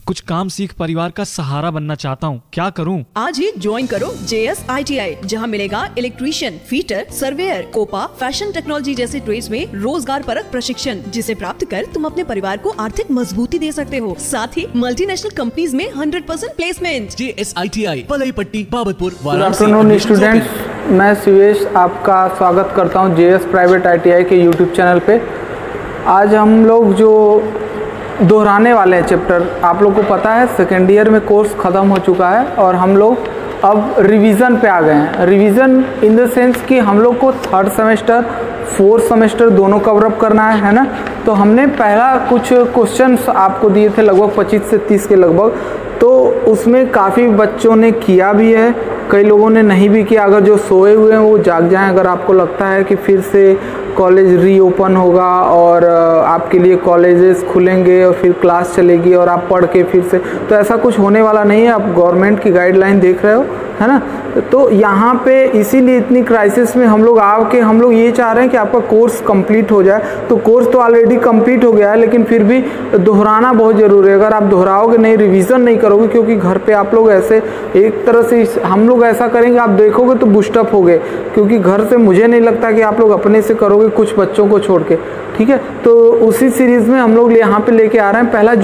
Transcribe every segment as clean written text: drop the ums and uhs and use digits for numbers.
कुछ काम सीख परिवार का सहारा बनना चाहता हूँ, क्या करूँ? आज ही ज्वाइन करो JS ITI, जहाँ मिलेगा electrician, fitter, surveyor, COPA, fashion technology जैसे ट्रेड्स में रोजगार परक प्रशिक्षण, जिसे प्राप्त कर तुम अपने परिवार को आर्थिक मजबूती दे सकते हो। साथ ही मल्टीनेशनल कंपनीज में 100% प्लेसमेंट। JS ITI पलई पट्टी, बाबतपुर, वाराणसी। स्टूडेंट्स, मैं शिवेश आपका स्वागत करता हूँ JS प्राइवेट ITI के YouTube चैनल पे। आज हम लोग जो दोहराने वाले हैं चैप्टर, आप लोग को पता है सेकेंड ईयर में कोर्स ख़त्म हो चुका है और हम लोग अब रिवीजन पे आ गए हैं। रिवीजन इन द सेंस कि हम लोग को थर्ड सेमेस्टर, फोर्थ सेमेस्टर दोनों कवर अप करना है ना। तो हमने पहला कुछ क्वेश्चंस आपको दिए थे लगभग 25 से 30 के लगभग, तो उसमें काफ़ी बच्चों ने किया भी है, कई लोगों ने नहीं भी किया। अगर जो सोए हुए हैं वो जाग जाएं। अगर आपको लगता है कि फिर से कॉलेज रीओपन होगा और आपके लिए कॉलेजेस खुलेंगे और फिर क्लास चलेगी और आप पढ़ के फिर से, तो ऐसा कुछ होने वाला नहीं है। आप गवर्नमेंट की गाइडलाइन देख रहे हो, है ना। तो यहाँ पे इसीलिए इतनी क्राइसिस में हम लोग आके हम लोग ये चाह रहे हैं कि आपका कोर्स कंप्लीट हो जाए। तो कोर्स तो ऑलरेडी कंप्लीट हो गया है, लेकिन फिर भी दोहराना बहुत ज़रूरी है। अगर आप दोहराओगे नहीं, रिवीजन नहीं करोगे, क्योंकि घर पे आप लोग ऐसे एक तरह से हम लोग ऐसा करेंगे, आप देखोगे तो बूस्टअप हो गए, क्योंकि घर से मुझे नहीं लगता कि आप लोग अपने से करोगे कुछ बच्चों को छोड़ के, ठीक है। तो उसी सीरीज़ में हम लोग यहाँ पे लेके आ रहे हैं। पहला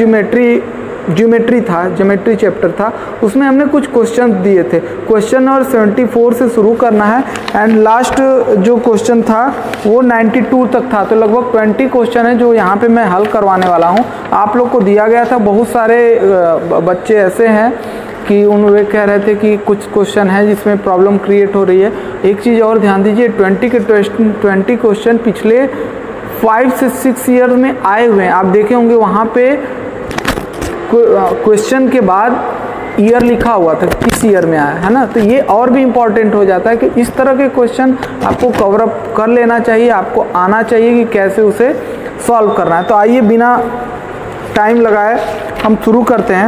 ज्योमेट्री चैप्टर था, उसमें हमने कुछ क्वेश्चन दिए थे। क्वेश्चन नंबर 74 से शुरू करना है एंड लास्ट जो क्वेश्चन था वो 92 तक था। तो लगभग 20 क्वेश्चन है जो यहाँ पे मैं हल करवाने वाला हूँ। आप लोग को दिया गया था, बहुत सारे बच्चे ऐसे हैं कि वे कह रहे थे कि कुछ क्वेश्चन है जिसमें प्रॉब्लम क्रिएट हो रही है। एक चीज़ और ध्यान दीजिए, 20 क्वेश्चन पिछले 5 से 6 ईयर में आए हुए हैं। आप देखे होंगे वहाँ पे क्वेश्चन के बाद ईयर लिखा हुआ था, किस ईयर में आया है ना। तो ये और भी इम्पॉर्टेंट हो जाता है कि इस तरह के क्वेश्चन आपको कवर अप कर लेना चाहिए, आपको आना चाहिए कि कैसे उसे सॉल्व करना है। तो आइए बिना टाइम लगाए हम शुरू करते हैं।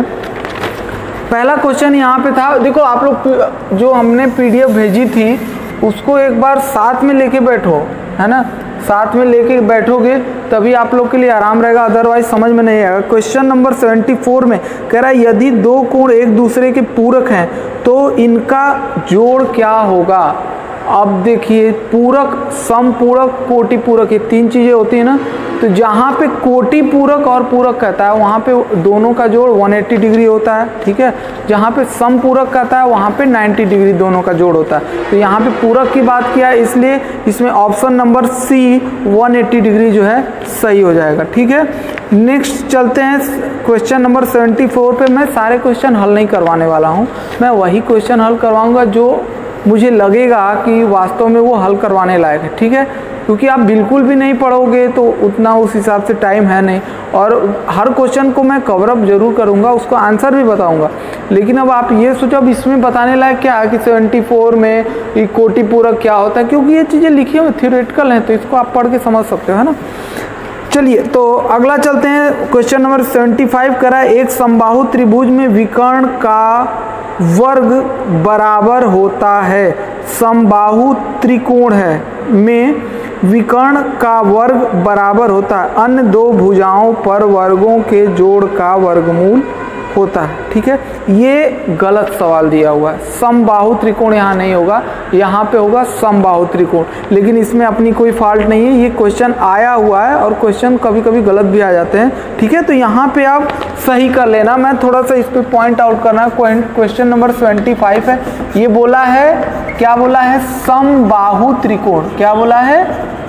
पहला क्वेश्चन यहाँ पे था, देखो आप लोग जो हमने PDF भेजी थी उसको एक बार साथ में लेके बैठो, है ना। साथ में लेके बैठोगे तभी आप लोग के लिए आराम रहेगा, अदरवाइज समझ में नहीं आएगा। क्वेश्चन नंबर 74 में कह रहा है यदि दो कोण एक दूसरे के पूरक हैं तो इनका जोड़ क्या होगा। अब देखिए, पूरक, समपूरक, कोटि पूरक, ये 3 चीज़ें होती है ना। तो जहाँ पे कोटि पूरक और पूरक कहता है वहाँ पे दोनों का जोड़ 180 डिग्री होता है, ठीक है। जहाँ पे समपूरक कहता है वहाँ पे 90 डिग्री दोनों का जोड़ होता है। तो यहाँ पे पूरक की बात किया है, इसलिए इसमें ऑप्शन नंबर C 180 डिग्री जो है सही हो जाएगा, ठीक है। नेक्स्ट चलते हैं क्वेश्चन नंबर 74 पे। मैं सारे क्वेश्चन हल नहीं करवाने वाला हूँ, मैं वही क्वेश्चन हल करवाऊँगा जो मुझे लगेगा कि वास्तव में वो हल करवाने लायक है, ठीक है। क्योंकि आप बिल्कुल भी नहीं पढ़ोगे तो उतना उस हिसाब से टाइम है नहीं, और हर क्वेश्चन को मैं कवर अप जरूर करूंगा, उसको आंसर भी बताऊंगा। लेकिन अब आप ये सोचो अब इसमें बताने लायक क्या है कि 74 में ये कोटि पूरक क्या होता है, क्योंकि ये चीज़ें लिखी हुई थ्योरेटिकल हैं, तो इसको आप पढ़ के समझ सकते हो, है ना। चलिए तो अगला चलते हैं। क्वेश्चन नंबर 75 करा, एक समबाहु त्रिभुज में विकर्ण का वर्ग बराबर होता है। समबाहु त्रिकोण है में विकर्ण का वर्ग बराबर होता है अन्य दो भुजाओं पर वर्गों के जोड़ का वर्गमूल होता है, ठीक है। ये गलत सवाल दिया हुआ है। समबाहु त्रिकोण यहाँ नहीं होगा, यहाँ पे होगा समबाहु त्रिकोण, लेकिन इसमें अपनी कोई फॉल्ट नहीं है। ये क्वेश्चन आया हुआ है और क्वेश्चन कभी कभी गलत भी आ जाते हैं, ठीक है। तो यहाँ पे आप सही कर लेना, मैं थोड़ा सा इस पर पॉइंट आउट करना। क्वेश्चन नंबर 75 है, ये बोला है, क्या बोला है, समबाहु त्रिकोण। क्या बोला है,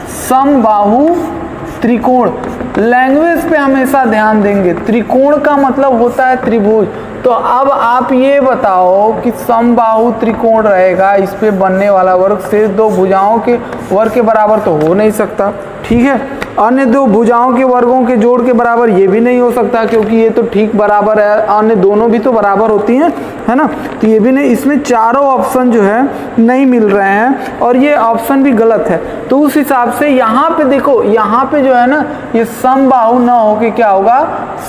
समबाहु त्रिकोण। लैंग्वेज पे हमेशा ध्यान देंगे, त्रिकोण का मतलब होता है त्रिभुज। तो अब आप ये बताओ कि समबाहु त्रिकोण रहेगा, इस पे बनने वाला वर्ग शेष दो भुजाओं के वर्ग के बराबर तो हो नहीं सकता, ठीक है। अन्य दो भुजाओं के वर्गों के जोड़ के बराबर ये भी नहीं हो सकता, क्योंकि ये तो ठीक बराबर है, अन्य दोनों भी तो बराबर होती हैं, है ना। तो ये भी नहीं, इसमें चारों ऑप्शन जो है नहीं मिल रहे हैं और ये ऑप्शन भी गलत है। तो उस हिसाब से यहाँ पे देखो, यहाँ पे जो है ना, ये समबाहु न होके क्या होगा,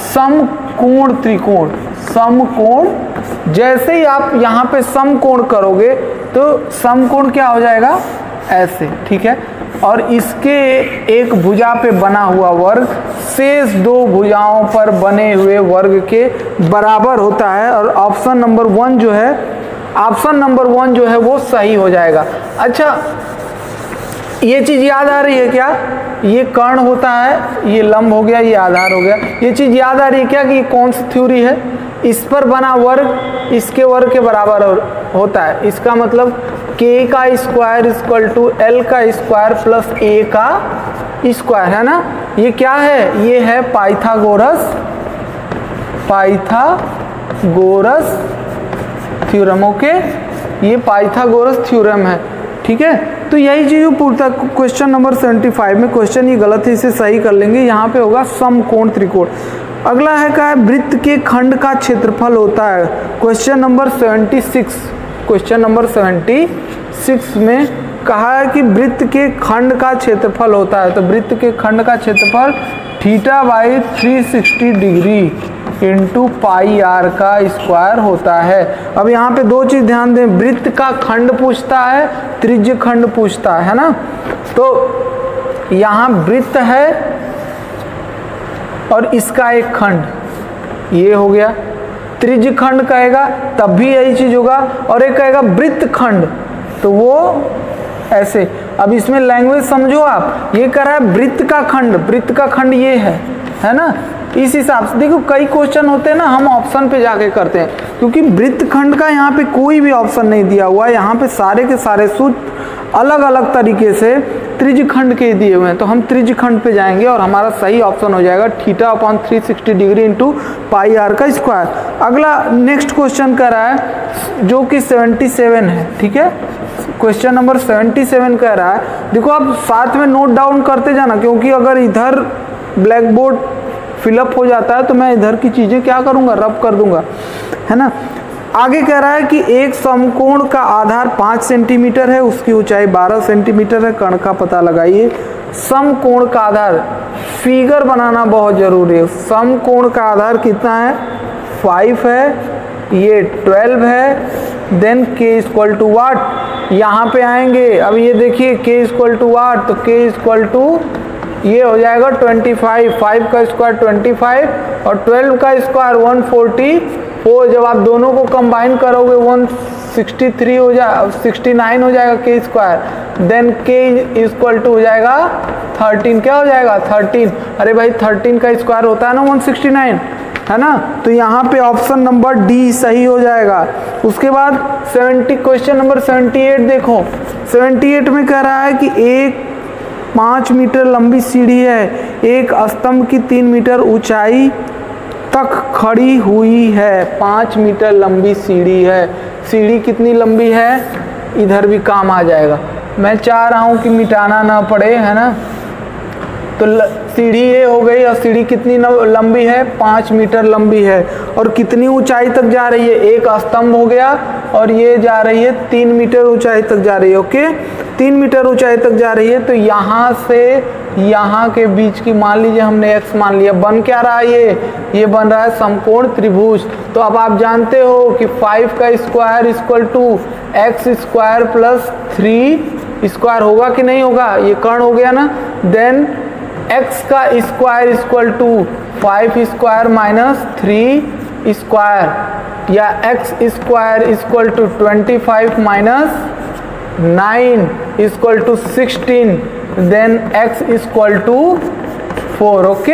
समकोण त्रिकोण। समकोण, जैसे ही आप यहाँ पे समकोण करोगे तो समकोण क्या हो जाएगा, ऐसे, ठीक है। और इसके एक भुजा पे बना हुआ वर्ग शेष दो भुजाओं पर बने हुए वर्ग के बराबर होता है। और ऑप्शन नंबर 1 जो है वो सही हो जाएगा। अच्छा, ये चीज याद आ रही है क्या? ये कर्ण होता है, ये लंब हो गया, ये आधार हो गया। ये चीज याद आ रही है क्या कि ये कौन सी थ्योरी है? इस पर बना वर्ग इसके वर्ग के बराबर होता है। इसका मतलब k का स्क्वायर इक्वल टू l का स्क्वायर प्लस a का स्क्वायर, है ना। ये क्या है? ये है पाइथागोरस थ्योरम। ओके, ये पाइथागोरस थ्योरम है, ठीक है। तो यही चीज पूछता है क्वेश्चन नंबर 75 में। क्वेश्चन ये गलत है, इसे सही कर लेंगे। यहाँ पे होगा समकोण त्रिकोण। अगला है क्या है? वृत्त के खंड का क्षेत्रफल होता है। क्वेश्चन नंबर 76 में कहा है कि वृत्त के खंड का क्षेत्रफल होता है। तो वृत्त के खंड का क्षेत्रफल θ/360 डिग्री इंटू पाई आर का स्क्वायर होता है। अब यहाँ पे दो चीज ध्यान दें, वृत्त का खंड पूछता है, त्रिज्य खंड पूछता है ना। तो यहाँ वृत्त है और इसका एक खंड ये हो गया। त्रिज्य खंड कहेगा तब भी यही चीज होगा, और एक कहेगा वृत्त खंड तो वो ऐसे। अब इसमें लैंग्वेज समझो आप, ये कह रहा है वृत्त का खंड ये है ना। इस हिसाब से देखो, कई क्वेश्चन होते हैं ना, हम ऑप्शन पे जाके करते हैं, क्योंकि वृत्त खंड का यहाँ पे कोई भी ऑप्शन नहीं दिया हुआ है। यहाँ पे सारे के सारे सूत्र अलग अलग तरीके से त्रिज्य खंड के दिए हुए हैं। तो हम त्रिज्य खंड पे जाएंगे और हमारा सही ऑप्शन हो जाएगा θ/360 डिग्री इंटू पाई आर का स्क्वायर। अगला नेक्स्ट क्वेश्चन कर रहा है जो कि 77 है, ठीक है। क्वेश्चन नंबर 77 कह रहा है, देखो आप साथ में नोट डाउन करते जाना, क्योंकि अगर इधर ब्लैक बोर्ड फिलअप हो जाता है तो मैं इधर की चीजें क्या करूंगा, रब कर दूंगा, है ना। आगे कह रहा है कि एक समकोण का आधार 5 सेंटीमीटर है, उसकी ऊंचाई 12 सेंटीमीटर है। कर्ण का पता लगाइए। समकोण का आधार, फिगर बनाना बहुत जरूरी है। समकोण का आधार कितना है? 5 है, ये 12 है। Then k equal to what, यहाँ पे आएंगे। अब ये देखिए k इक्वल टू वाट, तो k इक्वल टू ये हो जाएगा 25। 5 का स्क्वायर 25 और 12 का स्क्वायर 144। जब आप दोनों को कंबाइन करोगे 163 हो जाए, 69 हो जाएगा k square. Then k equal to हो जाएगा 13। क्या हो जाएगा? 13। अरे भाई 13 का स्क्वायर होता है ना 169, है ना। तो यहाँ पे ऑप्शन नंबर डी सही हो जाएगा। उसके बाद क्वेश्चन नंबर 78 देखो। 78 में कह रहा है कि एक 5 मीटर लंबी सीढ़ी है, एक स्तंभ की 3 मीटर ऊंचाई तक खड़ी हुई है। 5 मीटर लंबी सीढ़ी है। सीढ़ी कितनी लंबी है? इधर भी काम आ जाएगा। मैं चाह रहा हूँ कि मिटाना ना पड़े, है ना। तो सीढ़ी ये हो गई, और सीढ़ी कितनी लंबी है? 5 मीटर लंबी है। और कितनी ऊंचाई तक जा रही है? एक स्तंभ हो गया, और ये जा रही है 3 मीटर ऊंचाई तक जा रही है। ओके, 3 मीटर ऊंचाई तक जा रही है। तो यहाँ से यहाँ के बीच की मान लीजिए हमने x मान लिया। बन क्या रहा है? ये बन रहा है समकोण त्रिभुज। तो अब आप जानते हो कि 5 का square equal to x square plus 3 square होगा कि नहीं होगा? ये कर्ण हो गया ना। देन x का square equal to 5 square minus 3 square, या x square equal to 25 minus 9 equal to 16। Then x equal to 4। Okay,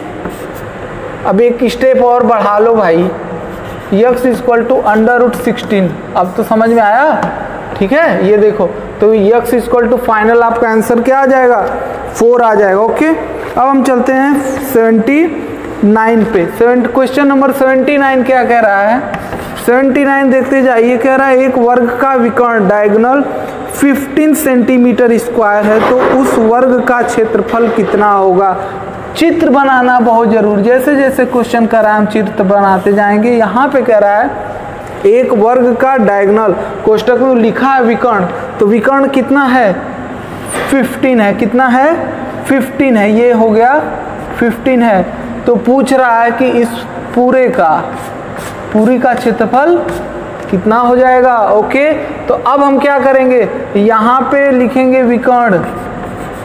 अब एक स्टेप और बढ़ा लो भाई, x इक्वल टू √16। अब तो समझ में आया, ठीक है। ये देखो, तो x इक्वल टू फाइनल आपका आंसर क्या आ जाएगा? 4 आ जाएगा। ओके, अब हम चलते हैं 79 पे। क्वेश्चन नंबर 79 क्या कह रहा है? 79 देखते जाइए। कह रहा है एक वर्ग का विकर्ण डायगोनल 15 सेंटीमीटर स्क्वायर है, तो उस वर्ग का क्षेत्रफल कितना होगा? चित्र बनाना बहुत जरूरी। जैसे जैसे क्वेश्चन कर रहा है हम चित्र बनाते जाएंगे। यहाँ पे कह रहा है एक वर्ग का डायगोनल, कोष्टक में लिखा है विकर्ण, तो विकर्ण कितना है? 15 है। कितना है? 15 है। ये हो गया 15 है। तो पूछ रहा है कि इस पूरी का क्षेत्रफल कितना हो जाएगा? ओके, तो अब हम क्या करेंगे? यहाँ पे लिखेंगे विकर्ण,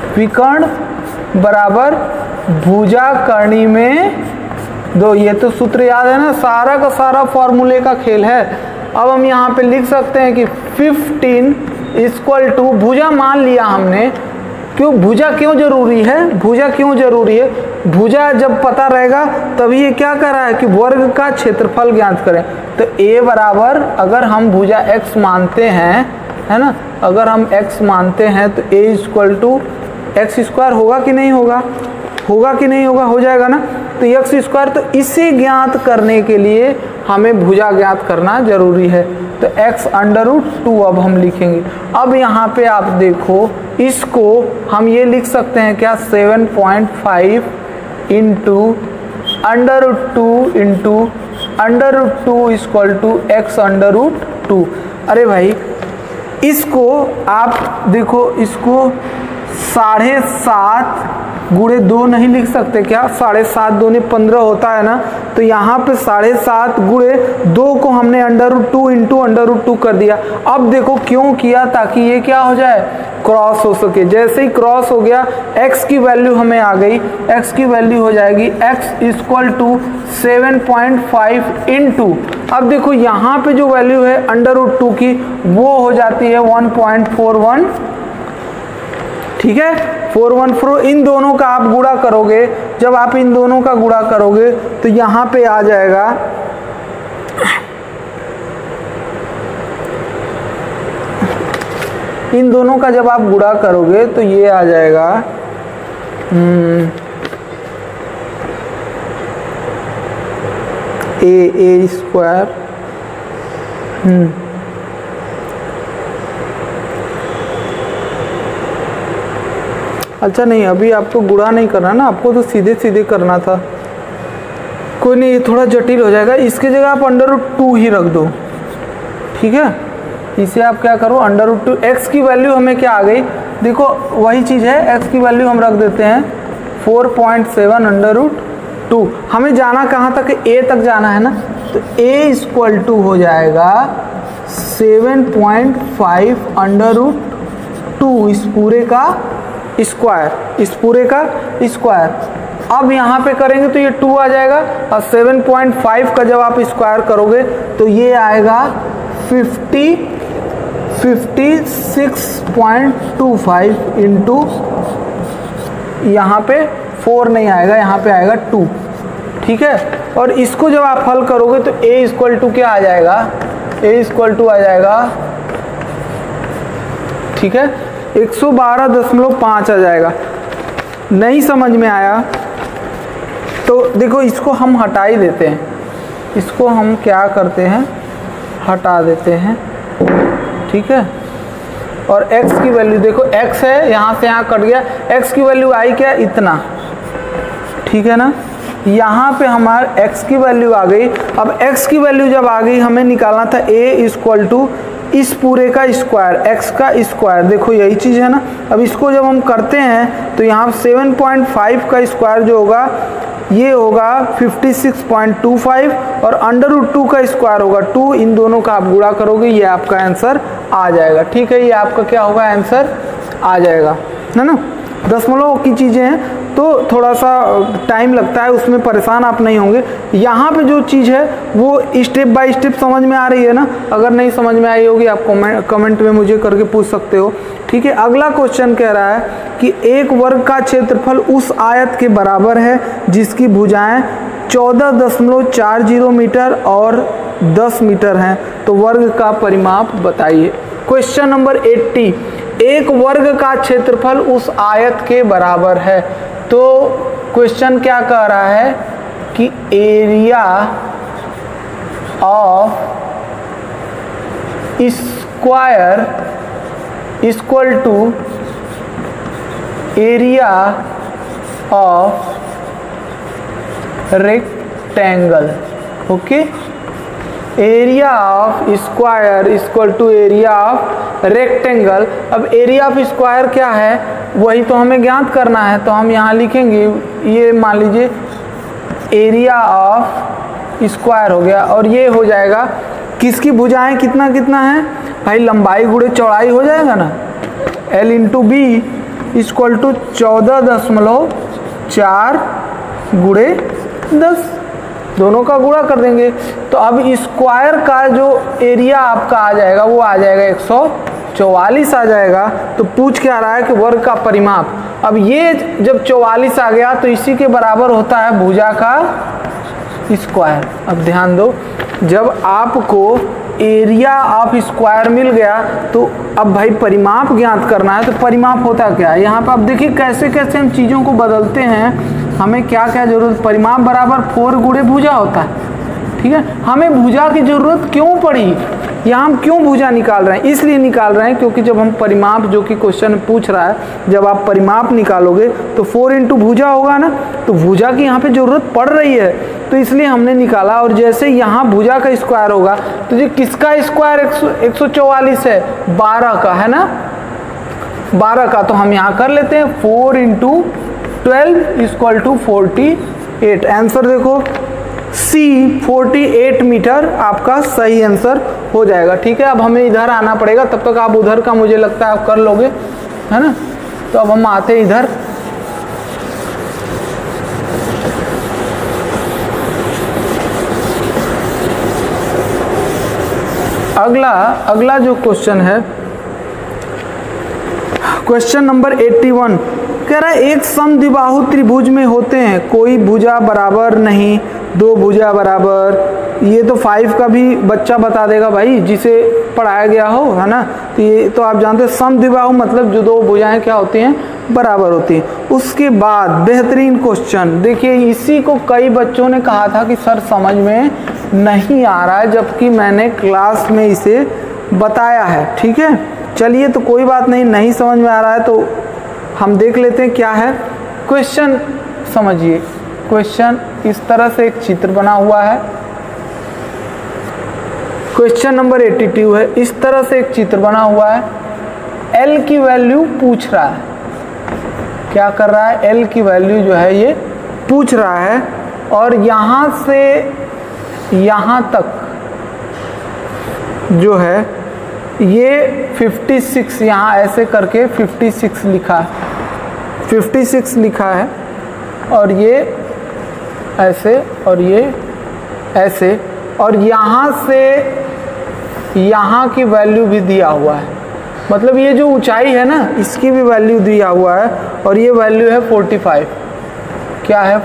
विकर्ण बराबर भुजा करनी में 2। ये तो सूत्र याद है ना, सारा का सारा फॉर्मूले का खेल है। अब हम यहाँ पे लिख सकते हैं कि 15 इक्वल टू भुजा मान लिया हमने। क्यों भुजा क्यों जरूरी है? भुजा क्यों जरूरी है? भुजा जब पता रहेगा तभी ये क्या कर रहा है कि वर्ग का क्षेत्रफल ज्ञात करें। तो a बराबर, अगर हम भुजा x मानते हैं, है ना, अगर हम x मानते हैं तो a equal to X square होगा कि नहीं होगा? होगा कि नहीं होगा? हो जाएगा ना। तो एक्स स्क्वायर, तो इसे ज्ञात करने के लिए हमें भुजा ज्ञात करना जरूरी है। तो x अंडर रूट 2 अब हम लिखेंगे। अब यहाँ पे आप देखो, इसको हम ये लिख सकते हैं क्या, 7.5 into under root 2 into under root 2 equal to X under root 2। अरे भाई, इसको आप देखो, इसको 7.5 गुणे 2 नहीं लिख सकते क्या? 7.5 दूनी 15 होता है ना। तो यहाँ पे 7.5 गुणे 2 को हमने under root 2 into under root 2 कर दिया। अब देखो क्यों किया, ताकि ये क्या हो जाए, क्रॉस हो सके। जैसे ही क्रॉस हो गया, x की वैल्यू हमें आ गई। x की वैल्यू हो जाएगी x इक्वल टू 7.5 इंटू, अब देखो यहाँ पे जो वैल्यू है अंडर रूट 2 की, वो हो जाती है 1.41। ठीक है, 414। इन दोनों का आप गुणा करोगे, जब आप इन दोनों का गुणा करोगे तो यहाँ पे आ जाएगा इन दोनों का जब आप गुणा करोगे तो ये आ जाएगा ए स्क्वायर अच्छा नहीं, अभी आपको गुणा नहीं करना ना, आपको तो सीधे सीधे करना था। कोई नहीं, ये थोड़ा जटिल हो जाएगा। इसके जगह आप अंडर रूट 2 ही रख दो। ठीक है, इसे आप क्या करो, अंडर रूट 2। एक्स की वैल्यू हमें क्या आ गई, देखो वही चीज़ है, एक्स की वैल्यू हम रख देते हैं 4.7 अंडर रूट 2। हमें जाना कहाँ तक, ए तक जाना है ना। तो ए इक्वल टू हो जाएगा 7.5 अंडर रूट 2, इस पूरे का स्क्वायर, इस पूरे का स्क्वायर। अब यहाँ पे करेंगे तो ये 2 आ जाएगा, और 7.5 का जब आप स्क्वायर करोगे तो ये आएगा 56.25 इंटू, यहाँ पे 4 नहीं आएगा, यहाँ पे आएगा 2। ठीक है, और इसको जब आप हल करोगे तो a इक्वल टू क्या आ जाएगा, a इक्वल टू आ जाएगा, ठीक है, 112.5 आ जाएगा। नहीं समझ में आया तो देखो, इसको हम हटा ही देते हैं, इसको हम क्या करते हैं, हटा देते हैं। ठीक है, और x की वैल्यू देखो, x है, यहाँ से यहाँ कट गया, x की वैल्यू आई क्या, इतना। ठीक है ना, यहाँ पे हमारे x की वैल्यू आ गई। अब x की वैल्यू जब आ गई, हमें निकालना था a इक्वल टू इस पूरे का स्क्वायर, x का स्क्वायर। देखो यही चीज़ है ना। अब इसको जब हम करते हैं तो यहाँ 7.5 का स्क्वायर जो होगा ये होगा 56.25, और अंडर रूट 2 का स्क्वायर होगा 2। इन दोनों का आप गुणा करोगे, ये आपका आंसर आ जाएगा। ठीक है, ये आपका क्या होगा, आंसर आ जाएगा, है ना। दशमलव की चीज़ें हैं तो थोड़ा सा टाइम लगता है, उसमें परेशान आप नहीं होंगे। यहाँ पे जो चीज़ है वो स्टेप बाय स्टेप समझ में आ रही है ना। अगर नहीं समझ में आई होगी आप कमेंट में मुझे करके पूछ सकते हो। ठीक है, अगला क्वेश्चन कह रहा है कि एक वर्ग का क्षेत्रफल उस आयत के बराबर है जिसकी भुजाएं 14.40 मीटर और 10 मीटर हैं, तो वर्ग का परिमाप बताइए। क्वेश्चन नंबर 80, एक वर्ग का क्षेत्रफल उस आयत के बराबर है। तो क्वेश्चन क्या कह रहा है कि area of square equal to area of rectangle. Okay, area of square equal to area of rectangle. अब एरिया ऑफ स्क्वायर क्या है वही तो हमें ज्ञात करना है, तो हम यहाँ लिखेंगे, ये मान लीजिए एरिया ऑफ स्क्वायर हो गया, और ये हो जाएगा किसकी भुजाएं कितना कितना है भाई, लंबाई गुणे चौड़ाई हो जाएगा ना, L into B. Equal to 14.4 गुणे 10, दोनों का गुणा कर देंगे। तो अब स्क्वायर का जो एरिया आपका आ जाएगा वो आ जाएगा 144 आ जाएगा। तो पूछ क्या रहा है कि वर्ग का परिमाप। अब ये जब 44 आ गया तो इसी के बराबर होता है भुजा का स्क्वायर। अब ध्यान दो, जब आपको एरिया ऑफ स्क्वायर मिल गया तो अब भाई परिमाप ज्ञात करना है। तो परिमाप होता क्या है, यहाँ पर आप देखिए कैसे कैसे हम चीज़ों को बदलते हैं। हमें क्या क्या जरूरत, परिमाप बराबर 4 गुणे भुजा होता है, ठीक है। हमें भुजा की जरूरत क्यों पड़ी, यहाँ हम क्यों भुजा निकाल रहे हैं, इसलिए निकाल रहे हैं क्योंकि जब हम परिमाप, जो कि क्वेश्चन पूछ रहा है, जब आप परिमाप निकालोगे तो 4 इंटू भुजा होगा ना, तो भुजा की यहाँ पे जरूरत पड़ रही है, तो इसलिए हमने निकाला। और जैसे यहाँ भुजा का स्क्वायर होगा तो ये किसका स्क्वायर 144 है, 12 का है ना, 12 का। तो हम यहाँ कर लेते हैं 4 इंटू 12 इक्वल टू 48। आंसर देखो सी 48 मीटर आपका सही आंसर हो जाएगा, ठीक है। अब हमें इधर आना पड़ेगा, तब तक आप उधर का मुझे लगता है आप कर लोगे, है ना। तो अब हम आते हैं इधर। अगला जो क्वेश्चन है, क्वेश्चन नंबर 81 कह रहा है एक समद्विबाहु त्रिभुज में होते हैं, कोई भुजा बराबर नहीं, दो भुजा बराबर। ये तो 5 का भी बच्चा बता देगा भाई, जिसे पढ़ाया गया हो, है ना। तो ये तो आप जानते हैं समद्विबाहु मतलब जो दो भुजाएं क्या होती हैं, बराबर होती हैं। उसके बाद बेहतरीन क्वेश्चन देखिए, इसी को कई बच्चों ने कहा था कि सर समझ में नहीं आ रहा है, जबकि मैंने क्लास में इसे बताया है, ठीक है। चलिए तो कोई बात नहीं समझ में आ रहा है तो हम देख लेते हैं क्या है क्वेश्चन। समझिए क्वेश्चन इस तरह से एक चित्र बना हुआ है, क्वेश्चन नंबर 82 है। इस तरह से एक चित्र बना हुआ है, L की वैल्यू पूछ रहा है, क्या कर रहा है, L की वैल्यू जो है ये पूछ रहा है। और यहाँ से यहाँ तक जो है ये 56, यहाँ ऐसे करके 56 लिखा है, 56 लिखा है, और ये ऐसे और ये ऐसे, और यहाँ से यहाँ की वैल्यू भी दिया हुआ है, मतलब ये जो ऊंचाई है ना इसकी भी वैल्यू दिया हुआ है, और ये वैल्यू है 45। क्या है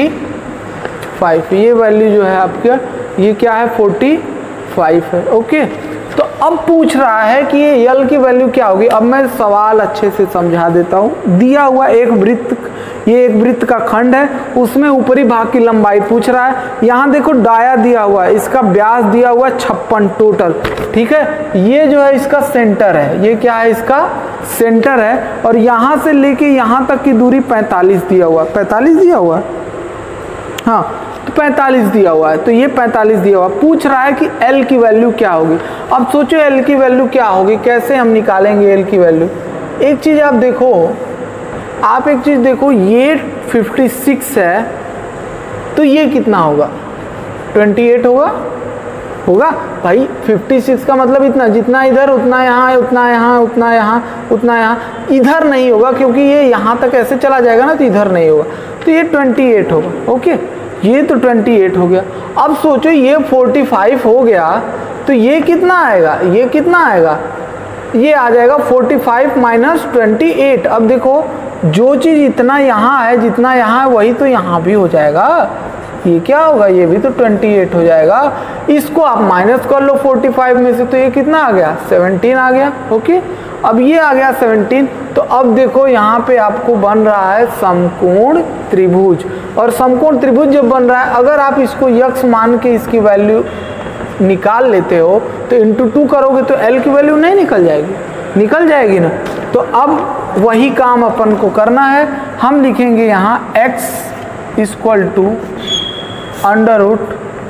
45, ये वैल्यू जो है आपका ये क्या है 45 है, ओके। तो अब पूछ रहा है कि ये L की वैल्यू क्या होगी। अब मैं सवाल अच्छे से समझा देता हूँ। दिया हुआ एक वृत्त, ये एक वृत्त का खंड है, उसमें ऊपरी भाग की लंबाई पूछ रहा है। यहाँ देखो डाया दिया हुआ है, इसका व्यास दिया हुआ 56 टोटल, ठीक है। ये जो है इसका सेंटर है, ये क्या है इसका सेंटर है, और यहाँ से लेके यहाँ तक की दूरी 45 दिया हुआ, 45 दिया हुआ है, हाँ तो 45 दिया हुआ है। तो ये 45 दिया हुआ, पूछ रहा है कि L की वैल्यू क्या होगी। अब सोचो L की वैल्यू क्या होगी, कैसे हम निकालेंगे L की वैल्यू। एक चीज़ आप देखो, आप एक चीज़ देखो, ये 56 है तो ये कितना होगा, 28 होगा भाई। 56 का मतलब इतना, जितना इधर उतना यहाँ, उतना यहाँ, उतना यहाँ, उतना यहाँ, इधर नहीं होगा क्योंकि ये यहाँ तक ऐसे चला जाएगा ना, तो इधर नहीं होगा, तो ये 28 होगा, ओके। ये तो 28 हो गया। अब सोचो ये 45 हो गया तो ये कितना आएगा, ये कितना आएगा, ये आ जाएगा 45 माइनस 28। अब देखो जो चीज़ इतना यहाँ है जितना यहाँ है वही तो यहाँ भी हो जाएगा, ये क्या होगा, ये भी तो 28 हो जाएगा। इसको आप माइनस कर लो 45 में से, तो ये कितना आ गया 17 आ गया, ओके। अब ये आ गया 17। तो अब देखो यहाँ पे आपको बन रहा है समकोण त्रिभुज, और समकोण त्रिभुज जब बन रहा है, अगर आप इसको यक्स मान के इसकी वैल्यू निकाल लेते हो तो इंटू 2 करोगे तो L की वैल्यू नहीं निकल जाएगी, निकल जाएगी ना। तो अब वही काम अपन को करना है, हम लिखेंगे यहाँ x equal to under root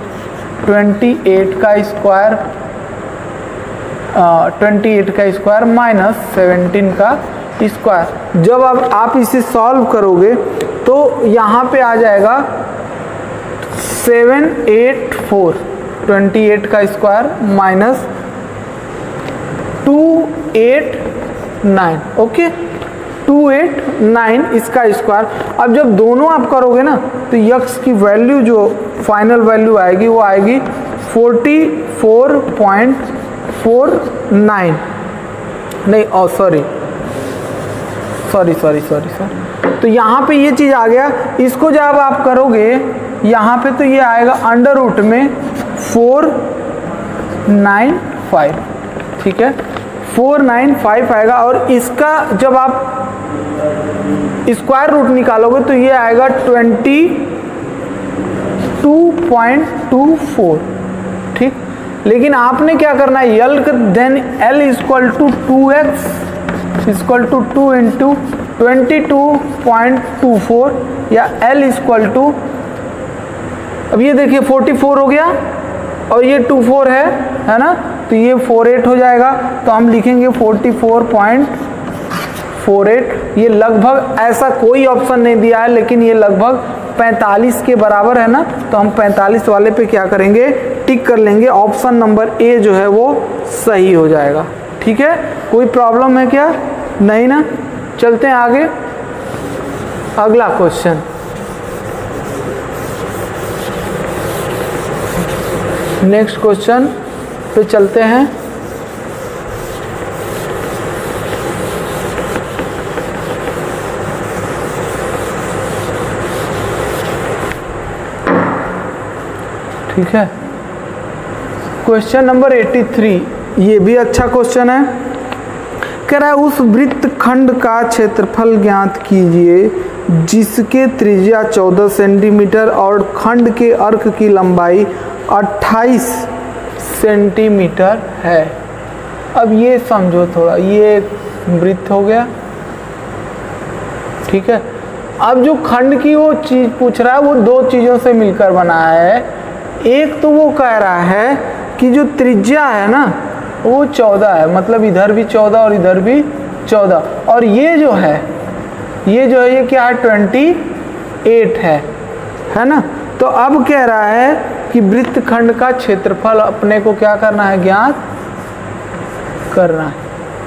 28 का स्क्वायर, 28 का स्क्वायर माइनस 17 का स्क्वायर। जब अब आप इसे सॉल्व करोगे तो यहाँ पे आ जाएगा 784, 28 का स्क्वायर माइनस 289, ओके। 289 इसका स्क्वायर। अब जब दोनों आप करोगे ना तो यक्स की वैल्यू जो फाइनल वैल्यू आएगी वो आएगी 44.49 नहीं सॉरी। तो यहाँ पे ये चीज़ आ गया। इसको जब आप करोगे यहाँ पे तो ये आएगा अंडर रूट में 495, ठीक है 495 आएगा। और इसका जब आप स्क्वायर रूट निकालोगे तो ये आएगा 22.24, ठीक। लेकिन आपने क्या करना है, L then L equal to 2x equal to 2 into 22.24 या L इक्वल टू, अब ये देखिए 44 हो गया और ये 24 है ना, तो ये 48 हो जाएगा। तो हम लिखेंगे 44.48। ये लगभग, ऐसा कोई ऑप्शन नहीं दिया है लेकिन ये लगभग 45 के बराबर है ना, तो हम 45 वाले पे क्या करेंगे, टिक कर लेंगे। ऑप्शन नंबर ए जो है वो सही हो जाएगा, ठीक है। कोई प्रॉब्लम है क्या? नहीं ना। चलते हैं आगे, अगला क्वेश्चन। नेक्स्ट क्वेश्चन पे चलते हैं। ठीक है, क्वेश्चन नंबर 83, ये भी अच्छा क्वेश्चन है। कह रहा है उस वृत्त खंड का क्षेत्रफल ज्ञात कीजिए जिसके त्रिज्या 14 सेंटीमीटर और खंड के अर्क की लंबाई 28 सेंटीमीटर है। अब ये समझो थोड़ा, ये वृत्त हो गया, ठीक है। अब जो खंड की वो चीज पूछ रहा है वो दो चीजों से मिलकर बना है। एक तो वो कह रहा है कि जो त्रिज्या है ना वो 14 है, मतलब इधर भी 14 और इधर भी 14, और ये जो है ये क्या है, 28 है ना। तो अब कह रहा है कि वृत्त खंड का क्षेत्रफल अपने को क्या करना है, ज्ञात करना है,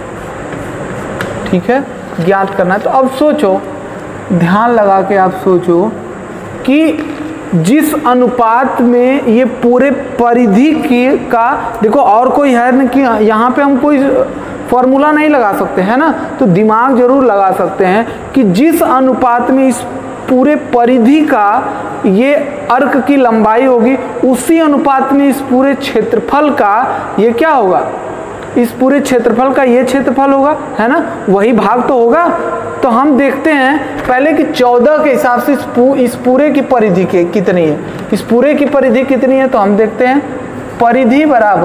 ठीक है, ज्ञात करना है। तो अब सोचो, ध्यान लगा के आप सोचो कि जिस अनुपात में ये पूरे परिधि की का, देखो और कोई है ना कि यहाँ पे हम कोई फॉर्मूला नहीं लगा सकते हैं ना, तो दिमाग जरूर लगा सकते हैं कि जिस अनुपात में इस पूरे परिधि का ये अर्क की लंबाई होगी उसी अनुपात में इस पूरे क्षेत्रफल का ये क्या होगा, इस पूरे क्षेत्रफल का ये क्षेत्रफल होगा, है ना, वही भाग तो होगा। तो हम देखते हैं पहले कि 14 के हिसाब से इस पूरे की परिधि के कितनी है, इस पूरे की परिधि कितनी है। तो हम देखते हैं परिधि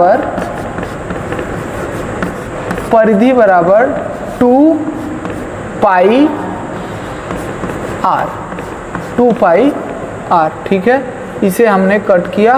बराबर 2 पाई r, ठीक है। इसे हमने कट किया।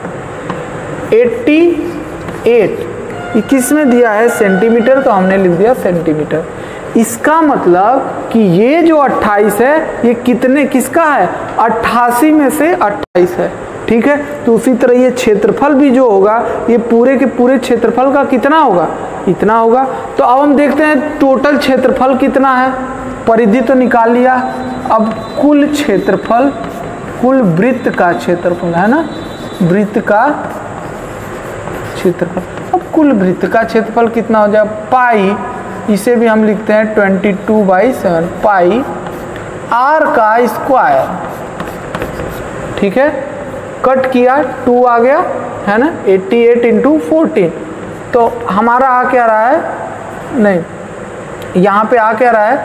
88 ये किस में दिया है, सेंटीमीटर, तो हमने लिख दिया सेंटीमीटर। इसका मतलब कि ये जो 28 है ये कितने किसका है, 88 में से 28 है, ठीक है। तो उसी तरह ये क्षेत्रफल भी जो होगा ये पूरे के पूरे क्षेत्रफल का कितना होगा, इतना होगा। तो अब हम देखते हैं टोटल क्षेत्रफल कितना है, परिधि तो निकाल लिया, अब कुल क्षेत्रफल, कुल वृत्त का क्षेत्रफल है ना, वृत्त का क्षेत्रफल। अब कुल वृत्त का क्षेत्रफल कितना हो जाए, पाई, इसे भी हम लिखते हैं 22/7 पाई r का स्क्वायर, ठीक है। कट किया, 2 आ गया, है ना, 88 इंटू 14। तो हमारा आ क्या रहा है, नहीं यहाँ पे आ क्या रहा है,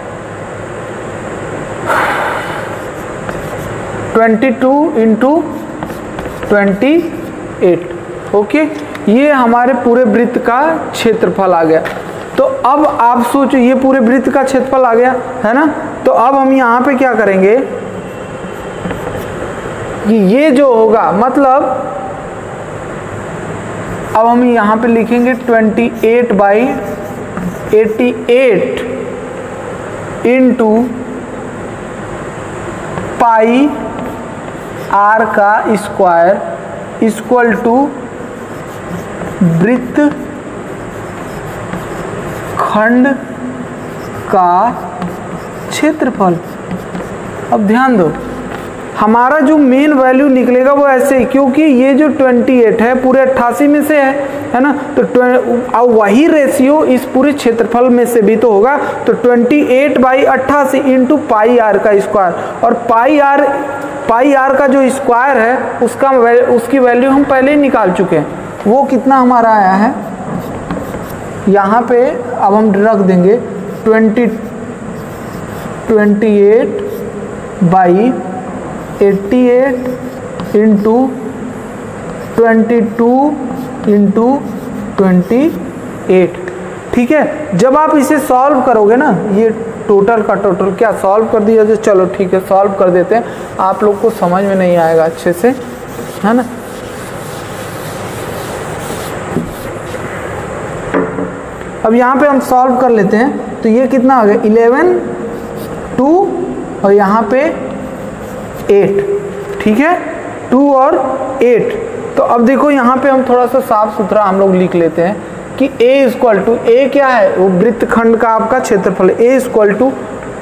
22 इंटू 28, ओके। ये हमारे पूरे वृत्त का क्षेत्रफल आ गया। तो अब आप सोचो ये पूरे वृत्त का क्षेत्रफल आ गया, है ना। तो अब हम यहाँ पे क्या करेंगे कि ये जो होगा, मतलब अब हम यहाँ पे लिखेंगे 28/88 इंटू पाई r का स्क्वायर इक्वल टू वृत्त खंड का क्षेत्रफल। अब ध्यान दो, हमारा जो मेन वैल्यू निकलेगा वो ऐसे ही, क्योंकि ये जो 28 है पूरे 88 में से है ना, तो अब वही रेशियो इस पूरे क्षेत्रफल में से भी तो होगा। तो 28/88 इंटू पाई आर का स्क्वायर, और पाई आर का जो स्क्वायर है उसकी वैल्यू हम पहले ही निकाल चुके हैं। वो कितना हमारा आया है, यहाँ पे अब हम रख देंगे 28/88 इंटू 22 इंटू 28। ठीक है, जब आप इसे सॉल्व करोगे ना, ये टोटल का टोटल क्या सॉल्व कर दिया जाए, चलो ठीक है सॉल्व कर देते हैं, आप लोग को समझ में नहीं आएगा अच्छे से, है ना। अब यहाँ पे हम सॉल्व कर लेते हैं, तो ये कितना हो गया 11 2 और यहाँ पे 8। ठीक है, 2 और 8। तो अब देखो यहाँ पे हम थोड़ा सा साफ सुथरा हम लोग लिख लेते हैं कि a क्या है, वो वृत्तखंड का आपका क्षेत्रफल है। a equal to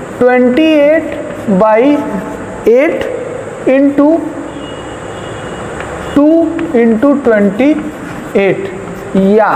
28/8 into 2 into 28, या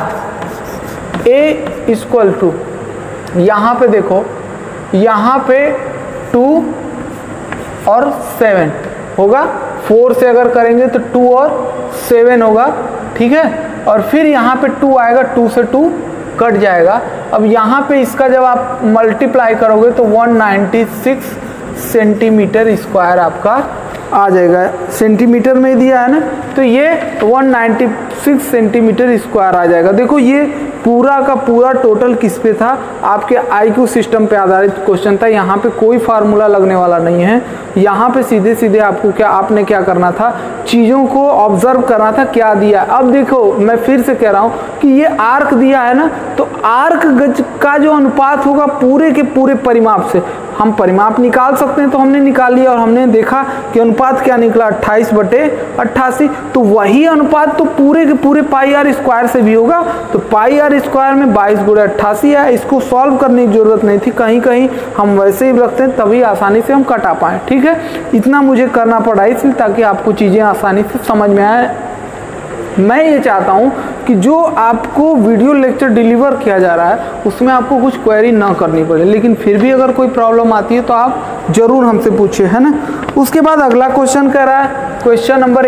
a इक्वल टू, यहाँ पे देखो, यहाँ पे 2 और 7 होगा, 4 से अगर करेंगे तो 2 और 7 होगा। ठीक है, और फिर यहाँ पे 2 आएगा, 2 से 2 कट जाएगा। अब यहाँ पे इसका जब आप मल्टीप्लाई करोगे तो 196 सेंटीमीटर स्क्वायर आपका आ जाएगा। सेंटीमीटर में दिया है ना, तो ये 196 सेंटीमीटर स्क्वायर आ जाएगा। देखो ये पूरा का पूरा टोटल किस पे था, आपके आईक्यू सिस्टम पे आधारित क्वेश्चन था। यहाँ पे कोई फार्मूला लगने वाला नहीं है, यहाँ पे सीधे सीधे आपने क्या करना था, चीज़ों को ऑब्जर्व करना था क्या दिया। अब देखो मैं फिर से कह रहा हूँ कि ये आर्क दिया है ना, तो आर्क गज का जो अनुपात होगा पूरे के पूरे परिमाप से, हम परिमाप निकाल सकते हैं, तो हमने निकाल लिया और हमने देखा कि अनुपात क्या निकला 28/88। तो वही अनुपात तो पूरे के पूरे पाई आर स्क्वायर से भी होगा। तो पाई आर स्क्वायर में 22 × 88 है। इसको सॉल्व करने की जरूरत नहीं थी, कहीं कहीं हम वैसे ही रखते हैं तभी आसानी से हम कटा पाएँ। ठीक है, इतना मुझे करना पड़ा इसलिए ताकि आपको चीज़ें आसानी से समझ में आए। मैं ये चाहता हूँ कि जो आपको वीडियो लेक्चर डिलीवर किया जा रहा है उसमें आपको कुछ क्वेरी ना करनी पड़े, लेकिन फिर भी अगर कोई प्रॉब्लम आती है तो आप ज़रूर हमसे पूछिए, है ना। उसके बाद अगला क्वेश्चन कह रहा है, क्वेश्चन नंबर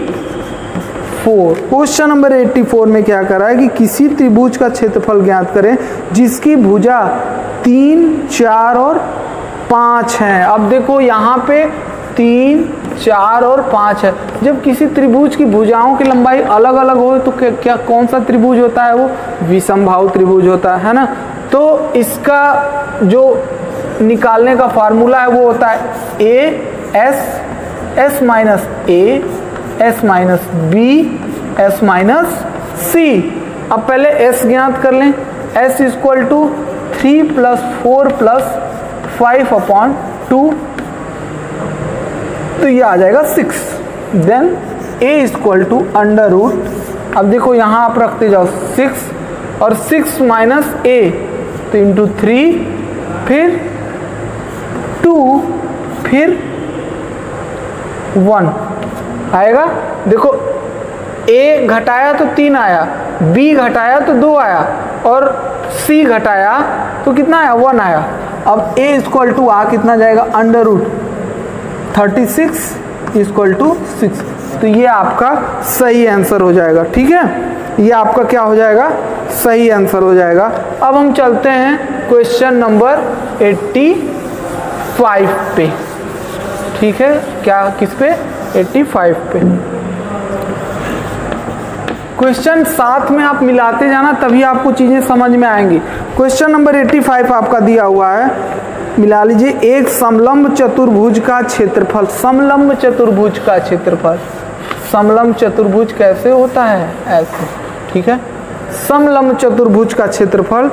84। क्वेश्चन नंबर 84 में क्या कर रहा है कि किसी त्रिभुज का क्षेत्रफल ज्ञात करें जिसकी भुजा 3, 4 और 5 हैं। अब देखो यहाँ पे 3, 4 और 5 है। जब किसी त्रिभुज की भुजाओं की लंबाई अलग अलग हो तो क्या कौन सा त्रिभुज होता है, वो विषमबाहु त्रिभुज होता है ना। तो इसका जो निकालने का फार्मूला है वो होता है a s minus a s minus b s minus c। अब पहले s ज्ञात कर लें, s इक्वल टू 3 + 4 + 5/2, तो ये आ जाएगा 6। देन a इक्वल टू √, अब देखो यहाँ आप रखते जाओ 6 और 6 माइनस a, तो इंटू 3, फिर 2, फिर 1 आएगा। देखो a घटाया तो 3 आया, b घटाया तो 2 आया, और c घटाया तो कितना आया 1 आया। अब a इक्वल टू आ कितना जाएगा √36 इक्वल टू 6। तो ये आपका सही आंसर हो जाएगा। ठीक है, ये आपका क्या हो जाएगा, सही आंसर हो जाएगा। अब हम चलते हैं क्वेश्चन नंबर 85 पे। ठीक है, क्या किस पे, 85 पे। क्वेश्चन साथ में आप मिलाते जाना तभी आपको चीजें समझ में आएंगी। क्वेश्चन नंबर 85 आपका दिया हुआ है, मिला लीजिए, एक समलंब चतुर्भुज का क्षेत्रफल। समलंब चतुर्भुज का क्षेत्रफल, समलंब चतुर्भुज कैसे होता है, ऐसे। ठीक है, समलंब चतुर्भुज का क्षेत्रफल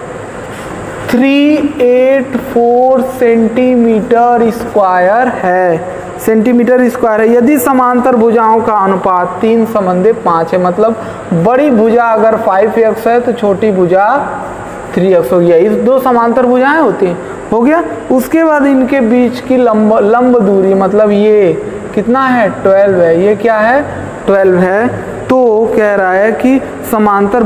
384 सेंटीमीटर स्क्वायर है। सेंटीमीटर स्क्वायर है। यदि समांतर भुजाओं का अनुपात 3:5 है, मतलब बड़ी भुजा अगर 5x है तो छोटी भुजा 3x हो गया। इस दो समांतर भुजाएं होती हैं, हो गया। उसके बाद इनके बीच की लंब दूरी मतलब ये कितना है 12 है, ये क्या है 12 है। तो कह रहा है कि समांतर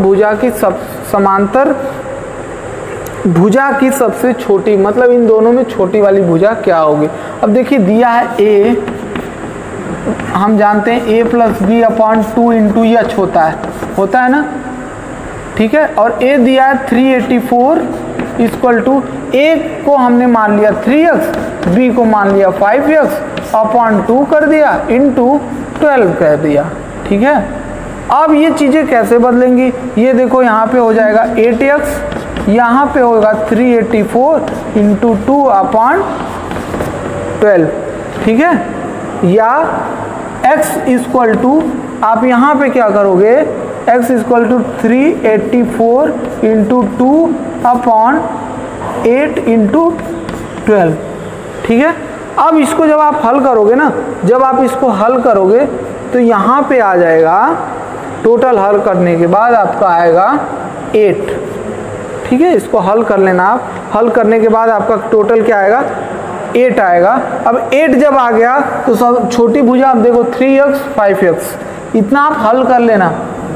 भुजा की सबसे छोटी मतलब इन दोनों में छोटी वाली भुजा क्या होगी। अब देखिए दिया है a, हम जानते हैं a plus B upon 2 into H होता है ना, ठीक है। और a दिया है 384 इक्वल टू a को हमने मान लिया 3x, b को मान लिया 5x अपॉन 2 कर दिया इंटू 12 कर दिया, ठीक है। अब ये चीज़ें कैसे बदलेंगी, ये देखो यहाँ पे हो जाएगा 8x, यहाँ पे होगा 384 इंटू 2 अपॉन 12, ठीक है। या x इक्वल टू आप यहाँ पे क्या करोगे, x equal to 384 into 2 upon 8 into 12, ठीक है। अब इसको जब आप हल करोगे ना, जब आप इसको हल करोगे तो यहाँ पे आ जाएगा, टोटल हल करने के बाद आपका आएगा 8, ठीक है। इसको हल कर लेना आप, हल करने के बाद आपका टोटल क्या आएगा 8 आएगा। अब 8 जब आ गया तो सब छोटी भुजा आप देखो 3x 5x इतना आप हल कर लेना।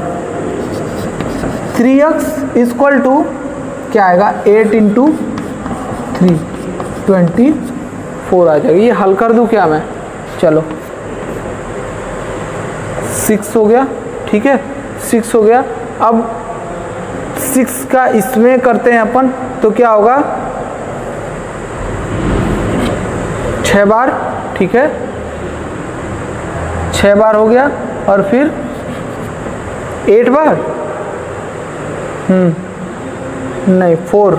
3x इक्वल टू क्या आएगा 8 इंटू 3 24 आ जाएगा। ये हल कर दूं क्या मैं, चलो 6 हो गया, ठीक है 6 हो गया। अब 6 का इसमें करते हैं अपन तो क्या होगा 6 बार, ठीक है 6 बार हो गया। और फिर 8 बार नहीं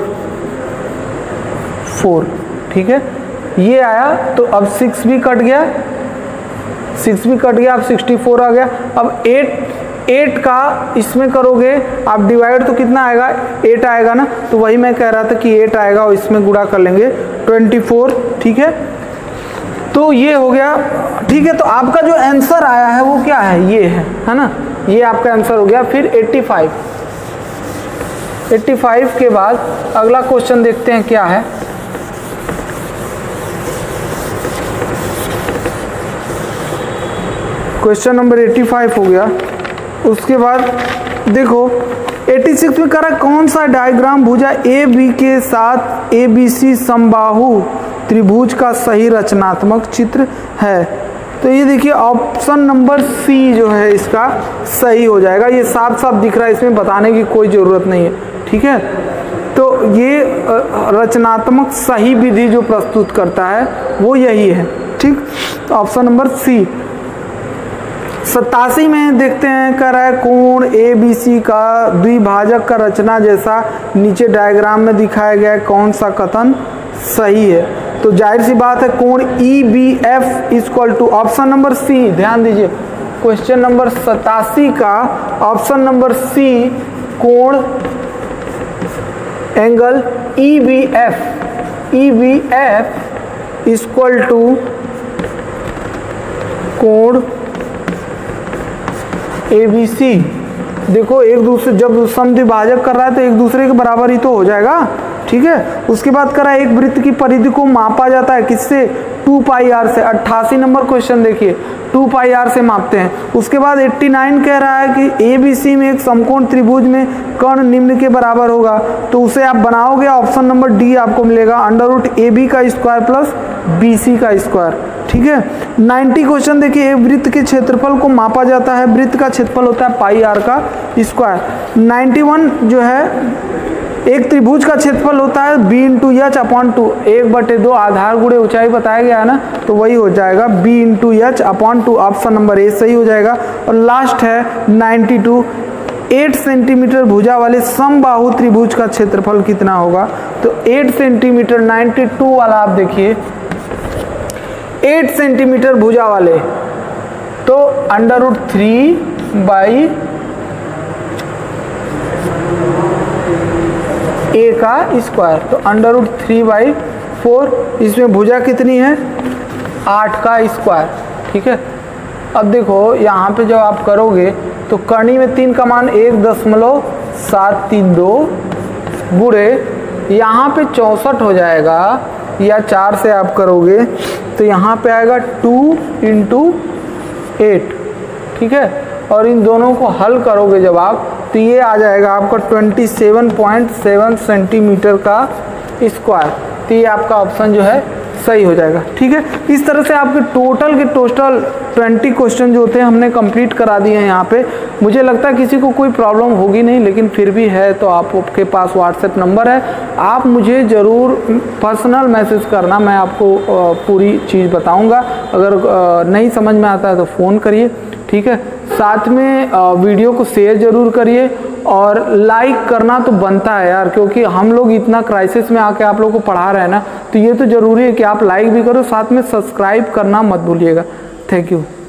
4, ठीक है। ये आया तो अब 6 भी कट गया, 6 भी कट गया, अब 64 आ गया। अब 8 का इसमें करोगे आप डिवाइड तो कितना आएगा 8 आएगा ना, तो वही मैं कह रहा था कि 8 आएगा और इसमें गुणा कर लेंगे 24, ठीक है। तो ये हो गया, ठीक है। तो आपका जो आंसर आया है वो क्या है, ये है ना, ये आपका आंसर हो गया। फिर 85 के बाद अगला क्वेश्चन देखते हैं क्या है। क्वेश्चन नंबर 85 हो गया। उसके बाद देखो 86 में करा कौन सा डायग्राम भुजा ए बी के साथ ए बी सी समबाहु त्रिभुज का सही रचनात्मक चित्र है। तो ये देखिए ऑप्शन नंबर सी जो है इसका सही हो जाएगा। ये साफ साफ दिख रहा है, इसमें बताने की कोई ज़रूरत नहीं है, ठीक है। तो ये रचनात्मक सही विधि जो प्रस्तुत करता है वो यही है, ठीक। ऑप्शन नंबर सी। 87 में देखते हैं कह रहा है कोण ए बी सी का द्विभाजक का रचना जैसा नीचे डायग्राम में दिखाया गया है, कौन सा कथन सही है। तो जाहिर सी बात है कोण E B F equal to option number C, ध्यान दीजिए क्वेश्चन नंबर 87 का ऑप्शन नंबर सी कोण angle E B F equal to कोण ए बी सी। देखो एक दूसरे जब समद्विभाजक कर रहा है तो एक दूसरे के बराबर ही तो हो जाएगा, ठीक है। उसके बाद करा एक वृत्त की परिधि को मापा जाता है किससे 2 पाई आर से। 88 नंबर क्वेश्चन देखिए 2 पाई आर से मापते हैं। उसके बाद 89 कह रहा है कि ए बी सी में एक समकोण त्रिभुज में कर्ण निम्न के बराबर होगा, तो उसे आप बनाओगे ऑप्शन नंबर डी आपको मिलेगा √AB का स्क्वायर प्लस BC का स्क्वायर, ठीक है। 90 क्वेश्चन देखिए एक वृत्त के क्षेत्रफल को मापा जाता है, वृत्त का क्षेत्रफल होता है पाई आर का स्क्वायर। 91 जो है एक त्रिभुज का क्षेत्रफल होता है b इंटू एच अपॉन 2, 1/2 आधार गुणे ऊंचाई बताया गया है ना, तो वही हो जाएगा b into H upon 2, option number A सही हो जाएगा। और लास्ट है 92 8 सेंटीमीटर भुजा वाले समबाहु त्रिभुज का क्षेत्रफल कितना होगा। तो 8 सेंटीमीटर 92 वाला आप देखिए 8 सेंटीमीटर भुजा वाले तो √3 बाई ए का स्क्वायर, तो √3 बाई 4, इसमें भुजा कितनी है 8 का स्क्वायर, ठीक है। अब देखो यहाँ पे जब आप करोगे तो करनी में 3 का मान 1.732 गुणे यहाँ पे 64 हो जाएगा, या 4 से आप करोगे तो यहाँ पे आएगा 2 × 8, ठीक है। और इन दोनों को हल करोगे जब आप, तो ये आ जाएगा आपका 27.7 सेंटीमीटर का स्क्वायर। तो ये आपका ऑप्शन जो है सही हो जाएगा, ठीक है। इस तरह से आपके टोटल 20 क्वेश्चन जो होते हैं हमने कंप्लीट करा दिए हैं यहाँ पे। मुझे लगता है किसी को कोई प्रॉब्लम होगी नहीं, लेकिन फिर भी है तो आपके पास व्हाट्सएप नंबर है, आप मुझे ज़रूर पर्सनल मैसेज करना, मैं आपको पूरी चीज़ बताऊँगा। अगर नहीं समझ में आता है तो फ़ोन करिए, ठीक है। साथ में वीडियो को शेयर ज़रूर करिए और लाइक करना तो बनता है यार, क्योंकि हम लोग इतना क्राइसिस में आके आप लोगों को पढ़ा रहे हैं ना, तो ये तो ज़रूरी है कि आप लाइक भी करो, साथ में सब्सक्राइब करना मत भूलिएगा। Thank you.